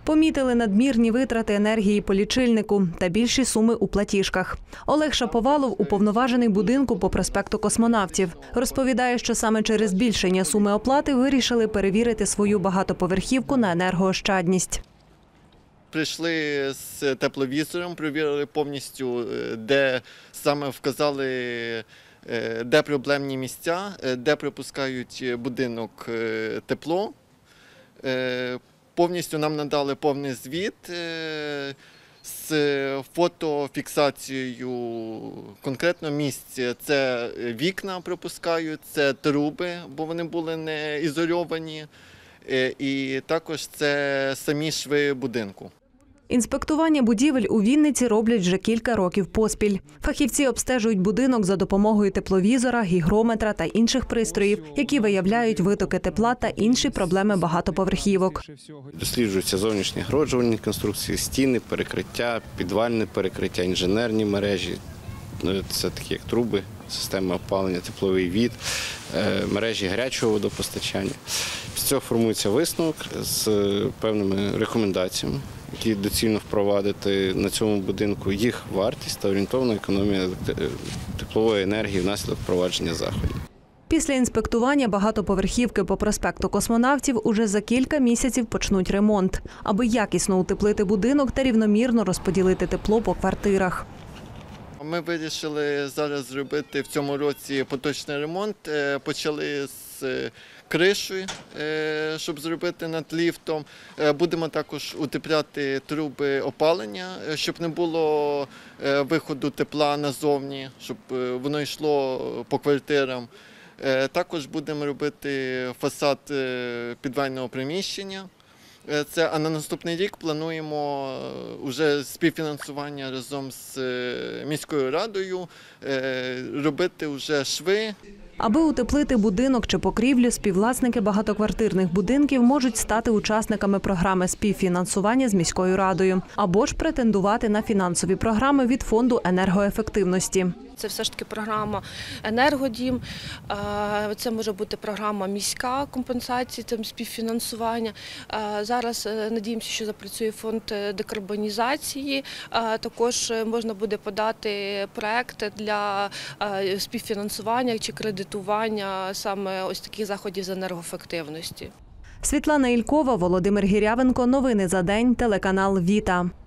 Помітили надмірні витрати енергії по лічильнику та більші суми у платіжках. Олег Шаповалов – уповноважений будинку по проспекту Космонавтів. Розповідає, що саме через збільшення суми оплати вирішили перевірити свою багатоповерхівку на енергоощадність. Прийшли з тепловізором, перевірили повністю, де саме вказали, де проблемні місця, де пропускають будинок тепло. Повністю нам надали повний звіт з фотофіксацією конкретно місця. Це вікна пропускають, це труби, бо вони були не ізольовані, і також це самі шви будинку. Інспектування будівель у Вінниці роблять вже кілька років поспіль. Фахівці обстежують будинок за допомогою тепловізора, гігрометра та інших пристроїв, які виявляють витоки тепла та інші проблеми багатоповерхівок. Досліджуються зовнішні огороджувальні конструкції, стіни, перекриття, підвальне перекриття, інженерні мережі. Це такі як труби, система опалення, тепловий від, мережі гарячого водопостачання. З цього формується висновок з певними рекомендаціями, які доцільно впровадити на цьому будинку, їх вартість та орієнтовна економія теплової енергії внаслідок впровадження заходів. Після інспектування багатоповерхівки по проспекту Космонавтів уже за кілька місяців почнуть ремонт, аби якісно утеплити будинок та рівномірно розподілити тепло по квартирах. Ми вирішили зараз зробити в цьому році поточний ремонт. Почали з кришею, щоб зробити над ліфтом. Будемо також утепляти труби опалення, щоб не було виходу тепла назовні, щоб воно йшло по квартирам. Також будемо робити фасад підвального приміщення. А на наступний рік плануємо вже співфінансування разом з міською радою, робити вже шви. Аби утеплити будинок чи покрівлю, співвласники багатоквартирних будинків можуть стати учасниками програми співфінансування з міською радою або ж претендувати на фінансові програми від фонду енергоефективності. Це все ж таки програма «Енергодім», це може бути програма міська компенсації, там співфінансування. Зараз надіємося, що запрацює фонд декарбонізації. Також можна буде подати проекти для співфінансування чи кредитування саме ось таких заходів з енергоефективності. Світлана Ількова, Володимир Гірявенко. Новини за день. Телеканал «Віта».